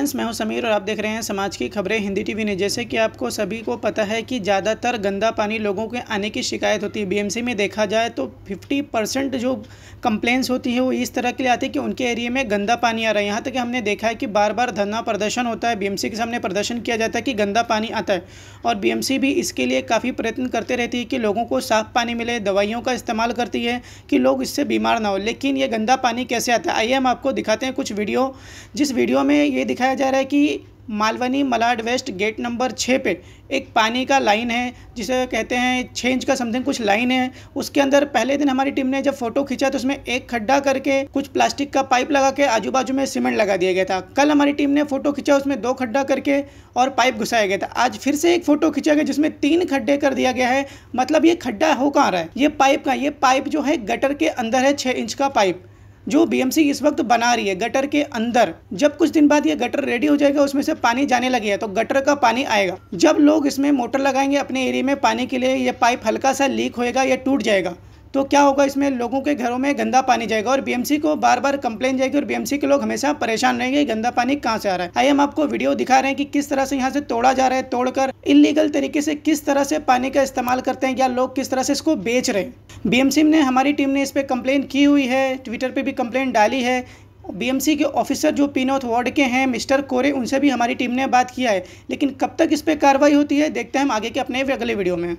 Friends, मैं हूं समीर और आप देख रहे हैं समाज की खबरें हिंदी टीवी ने। जैसे कि आपको सभी को पता है कि ज़्यादातर गंदा पानी लोगों के आने की शिकायत होती है। बीएमसी में देखा जाए तो 50% जो कंप्लेंट्स होती है वो इस तरह के लिए आती है कि उनके एरिया में गंदा पानी आ रहा है। यहाँ तक कि हमने देखा है कि बार बार धरना प्रदर्शन होता है, बीएमसी के सामने प्रदर्शन किया जाता है कि गंदा पानी आता है, और बीएमसी भी इसके लिए काफ़ी प्रयत्न करते रहती है कि लोगों को साफ़ पानी मिले, दवाइयों का इस्तेमाल करती है कि लोग इससे बीमार ना हो। लेकिन ये गंदा पानी कैसे आता है, आइए हम आपको दिखाते हैं कुछ वीडियो। जिस वीडियो में ये दिखाया जा रहा है कि Malvani Malad west gate number 6 पे एक पानी का लाइन है, जिसे कहते हैं 6 इंच का समथिंग कुछ लाइन है। उसके अंदर पहले दिन हमारी टीम ने जब फोटो खींचा तो उसमें एक खड्डा करके कुछ प्लास्टिक का पाइप लगा के आजू बाजू में सीमेंट लगा दिया गया था। कल हमारी टीम ने फोटो खींचा, उसमें 2 खड्डा करके और पाइप घुसाया गया था। आज फिर से एक फोटो खींचा गया जिसमें 3 खड्डे कर दिया गया है। मतलब ये खड्डा हो कहाँ रहा है, ये पाइप का, ये पाइप जो है गटर के अंदर है। 6 इंच का पाइप जो बीएमसी इस वक्त बना रही है गटर के अंदर। जब कुछ दिन बाद ये गटर रेडी हो जाएगा, उसमें से पानी जाने लगेगा तो गटर का पानी आएगा। जब लोग इसमें मोटर लगाएंगे अपने एरिया में पानी के लिए, ये पाइप हल्का सा लीक होएगा या टूट जाएगा तो क्या होगा, इसमें लोगों के घरों में गंदा पानी जाएगा और बीएमसी को बार बार कंप्लेन जाएगी और बीएमसी के लोग हमेशा परेशान रहेंगे गंदा पानी कहाँ से आ रहा है। आइए हम आपको वीडियो दिखा रहे हैं कि किस तरह से यहाँ से तोड़ा जा रहा है, तोड़कर इलीगल तरीके से किस तरह से पानी का इस्तेमाल करते हैं या लोग किस तरह से इसको बेच रहे हैं। बीएमसी ने, हमारी टीम ने इस पर कंप्लेन की हुई है, ट्विटर पर भी कंप्लेन डाली है। बीएमसी के ऑफिसर जो पीनोथ वार्ड के हैं मिस्टर कोरे, उनसे भी हमारी टीम ने बात किया है। लेकिन कब तक इस पर कार्रवाई होती है देखते हैं हम आगे के अपने अगले वीडियो में।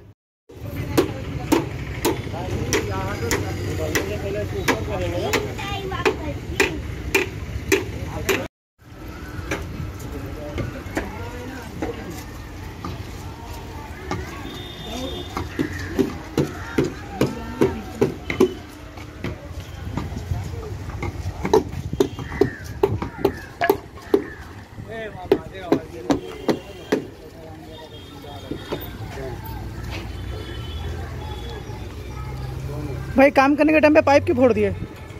भाई काम करने के टाइम पे पाइप क्यों फोड़ दिए?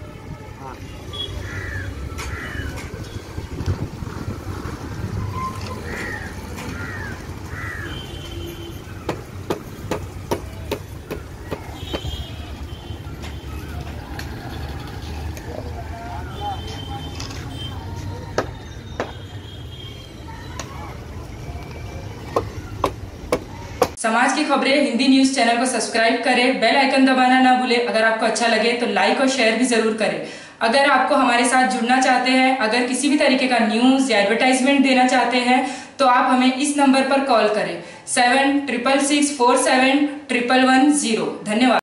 समाज की खबरें हिंदी न्यूज चैनल को सब्सक्राइब करें, बेल आइकन दबाना ना भूलें। अगर आपको अच्छा लगे तो लाइक और शेयर भी जरूर करें। अगर आपको हमारे साथ जुड़ना चाहते हैं, अगर किसी भी तरीके का न्यूज या एडवर्टाइजमेंट देना चाहते हैं तो आप हमें इस नंबर पर कॉल करें 7666471110। धन्यवाद।